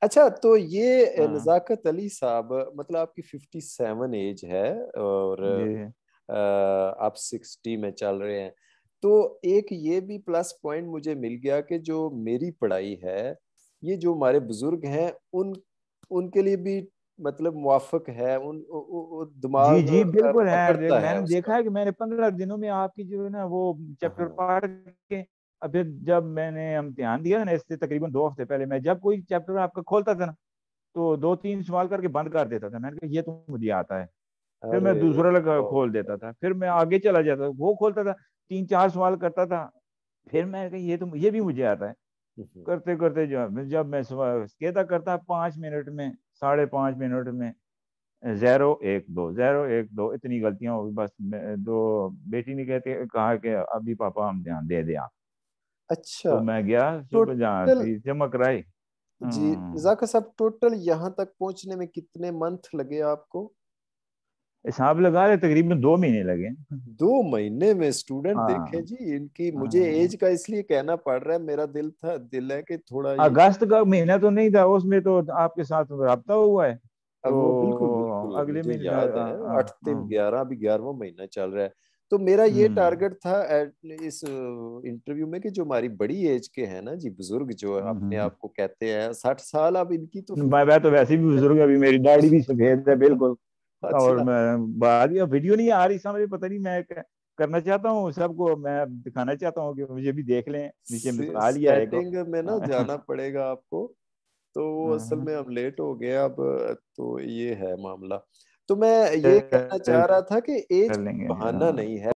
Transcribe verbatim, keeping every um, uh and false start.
अच्छा, तो ये हाँ नज़ाकत अली साहब, मतलब आपकी फिफ्टी सेवन एज है और जी। अ, आप सिक्सटी में चल रहे हैं। तो एक ये भी प्लस पॉइंट मुझे मिल गया कि जो मेरी पढ़ाई है, ये जो हमारे बुजुर्ग हैं उन उनके लिए भी मतलब मुवाफिक है, उन उ, उ, उ, जी दिमाग जी अ, बिल्कुल है। देख, पकड़ता है मैंने उसका। देखा है कि मैंने पंद्रह दिनों में आपकी जो है ना वो चैप्टर हाँ। पढ़ के, अब फिर जब मैंने इम्तिहान दिया ना, इससे तकरीबन दो हफ्ते पहले, मैं जब कोई चैप्टर आपका खोलता था ना, तो दो तीन सवाल करके बंद कर देता था। मैंने कहा ये तो मुझे आता है। फिर मैं अरे दूसरा लगा बहुत खोल देता बहुत। था, फिर मैं आगे चला जाता था, वो खोलता था, तीन चार सवाल करता था। फिर मैं कहा ये तो ये भी मुझे आता है। हम्म, करते करते जो जब मैं सुबह कहता करता पाँच मिनट में, साढ़े पाँच मिनट में जैरो एक दो, जैरो एक दो, इतनी गलतियां हो गई बस। मैं- दो बेटी ने कहते कहा कि अभी पापा हम ध्यान दे दे आप। अच्छा। तो मैं गया सुबह जहाँ टोटल, थी चमक राय। जी हम्म। जाका साहब, टोटल यहाँ तक पहुंचने में कितने मंथ लगे आपको? हिसाब लगा ले तकरीबन दो महीने लगे। दो महीने में? स्टूडेंट देखे हाँ जी, इनकी मुझे हाँ। एज का इसलिए कहना पड़ रहा है, मेरा दिल था दिल है कि थोड़ा ये। अगस्त का महीना तो नहीं था, उसमें तो आपके साथ रब्ता हुआ है, अब वो बिल्कुल तो बिल्कुल अगले मुझे महीने। याद है, हाँ आठ तीन हाँ। ग्यारह, अभी ग्यारहवा महीना चल रहा है। तो मेरा ये हम्म टारगेट था at- इस इंटरव्यू में कि जो हमारी बड़ी एज के हैं ना जी, बुजुर्ग जो अपने हम्म। आप को कहते हैं साठ साल, अब इनकी तो मैं मैं तो वैसे भी बुजुर्ग, अभी मेरी दाढ़ी भी सफेद है बिल्कुल। और अच्छा। मैं बाद या वीडियो नहीं आ रही समझ, पता नहीं, मैं क- करना चाहता हूँ सबको, मैं दिखाना चाहता हूँ कि मुझे भी देख लें, नीचे से, मिसाल ही है एक। सेटिंग में ना जाना पड़ेगा आपको। तो वो असल हाँ, में अब लेट हो गया अब। तो ये है मामला। तो मैं ये कहना चल चाह रहा था कि एज कर लेंगे बहाना हाँ। नहीं है।